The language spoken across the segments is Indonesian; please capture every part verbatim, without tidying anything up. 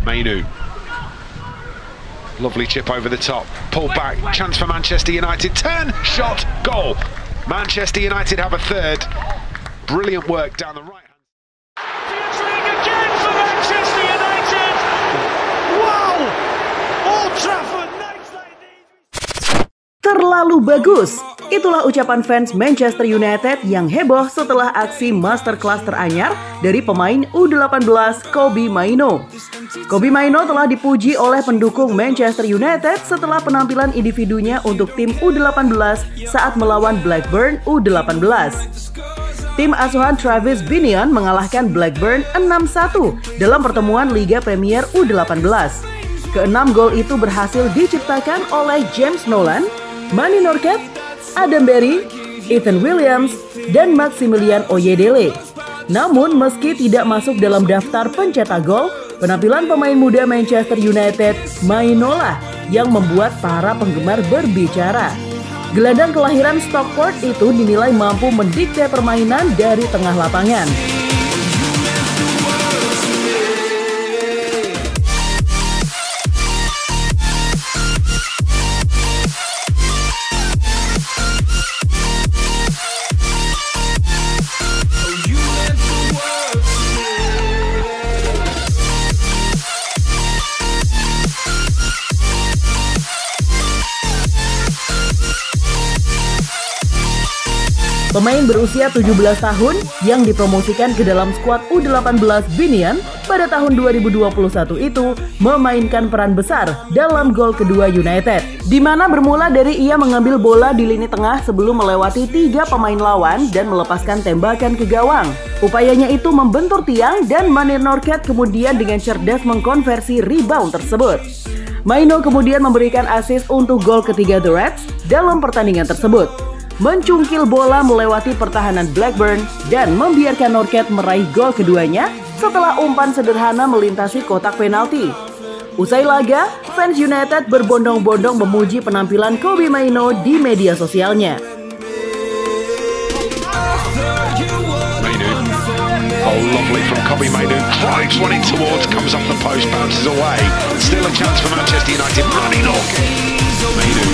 Mainu. Lovely chip over the top. Pull back. Chance for Manchester United. Turn. Shot. Goal. Manchester United have a third. Brilliant work down the right. Again for Manchester United. Wow. Old Trafford. Terlalu bagus. Itulah ucapan fans Manchester United yang heboh setelah aksi masterclass teranyar dari pemain U delapan belas Kobbie Mainoo. Kobbie Mainoo telah dipuji oleh pendukung Manchester United setelah penampilan individunya untuk tim U delapan belas saat melawan Blackburn U delapan belas. Tim asuhan Travis Binion mengalahkan Blackburn enam satu dalam pertemuan Liga Premier U delapan belas. Keenam gol itu berhasil diciptakan oleh James Nolan, Manny Norgate, Adam Berry, Ethan Williams, dan Maximilian Oyedele. Namun meski tidak masuk dalam daftar pencetak gol, penampilan pemain muda Manchester United, Mainoo lah yang membuat para penggemar berbicara. Gelandang kelahiran Stockport itu dinilai mampu mendikte permainan dari tengah lapangan. Pemain berusia tujuh belas tahun yang dipromosikan ke dalam skuad U delapan belas Binion pada tahun dua ribu dua puluh satu itu memainkan peran besar dalam gol kedua United, di mana bermula dari ia mengambil bola di lini tengah sebelum melewati tiga pemain lawan dan melepaskan tembakan ke gawang. Upayanya itu membentur tiang dan Manny Norgate kemudian dengan cerdas mengkonversi rebound tersebut. Mainoo kemudian memberikan assist untuk gol ketiga The Reds dalam pertandingan tersebut, mencungkil bola melewati pertahanan Blackburn dan membiarkan Norgate meraih gol keduanya setelah umpan sederhana melintasi kotak penalti. Usai laga, fans United berbondong-bondong memuji penampilan Kobbie Mainoo di media sosialnya. Oh, lovely from Kobbie Mainoo. Drives one in towards, comes off the post, bounces away. Still a chance for Manchester United. Running on. Mainoo.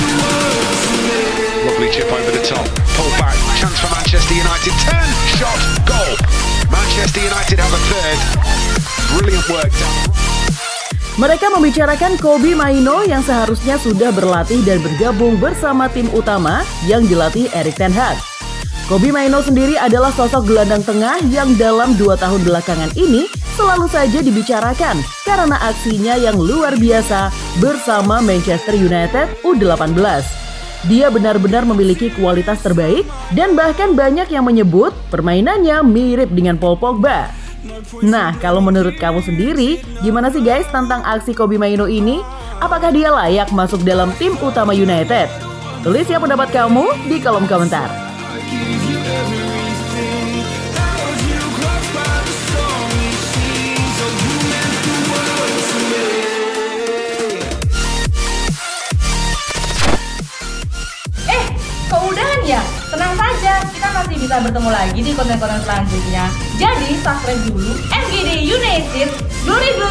Lovely chip over the top. Pull back. Chance for Manchester United. Turn. Shot. Goal. Manchester United have a third. Brilliant work down. Mereka membicarakan Kobbie Mainoo yang seharusnya sudah berlatih dan bergabung bersama tim utama yang dilatih Erik ten Hag. Kobbie Mainoo sendiri adalah sosok gelandang tengah yang dalam dua tahun belakangan ini selalu saja dibicarakan karena aksinya yang luar biasa bersama Manchester United U delapan belas. Dia benar-benar memiliki kualitas terbaik dan bahkan banyak yang menyebut permainannya mirip dengan Paul Pogba. Nah, kalau menurut kamu sendiri, gimana sih guys tentang aksi Kobbie Mainoo ini? Apakah dia layak masuk dalam tim utama United? Tulis ya pendapat kamu di kolom komentar. Keudahan ya? Tenang saja, kita masih bisa bertemu lagi di konten-konten selanjutnya. Jadi subscribe dulu M G D United dua ribu